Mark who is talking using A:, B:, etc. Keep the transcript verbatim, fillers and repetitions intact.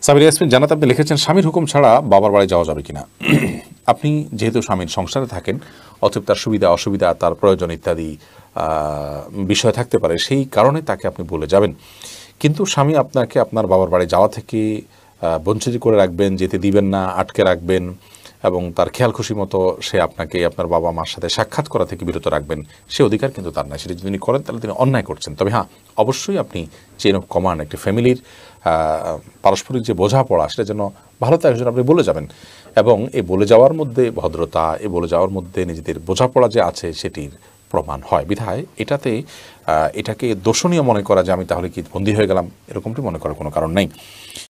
A: সাবিরা ইয়াসমিন জানাত আপনি লিখেছেন, স্বামীর হুকুম ছাড়া বাবার বাড়ি যাওয়া যাবে কিনা। আপনি যেহেতু স্বামীর সংসারে থাকেন, অতএব তার সুবিধা অসুবিধা, তার প্রয়োজন ইত্যাদি বিষয় থাকতে পারে, সেই কারণে তাকে আপনি বলে যাবেন। কিন্তু স্বামী আপনাকে আপনার বাবার বাড়ি যাওয়া থেকে বঞ্চিত করে রাখবেন, যেতে দিবেন না, আটকে রাখবেন এবং তার খেয়াল খুশি মতো সে আপনাকে আপনার বাবা মার সাথে সাক্ষাৎ করা থেকে বিরত রাখবেন, সে অধিকার কিন্তু তার নাই। সেটা যদি তিনি করেন তাহলে তিনি অন্যায় করছেন। তবে হ্যাঁ, অবশ্যই আপনি চেইন অফ কমান্ড, একটি ফ্যামিলির পারস্পরিক যে বোঝাপড়া, সেটা যেন ভালো থাকে সেটা আপনি বলে যাবেন। এবং এই বলে যাওয়ার মধ্যে ভদ্রতা, এই বলে যাওয়ার মধ্যে নিজেদের বোঝাপড়া যে আছে সেটির প্রমাণ হয়। বিধায় এটাতে এটাকে দোষণীয় মনে করা যে আমি তাহলে কি বন্দী হয়ে গেলাম, এরকমটি মনে করার কোনো কারণ নেই।